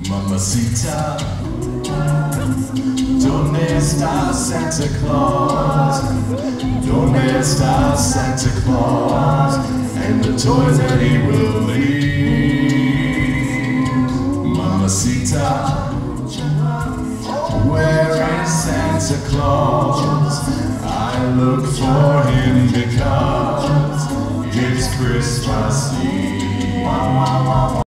Mamacita, ¿dónde está Santa Claus? ¿Dónde está Santa Claus? And the toys that he will leave. Mamacita, where is Santa Claus? I look for him because it's Christmas Eve.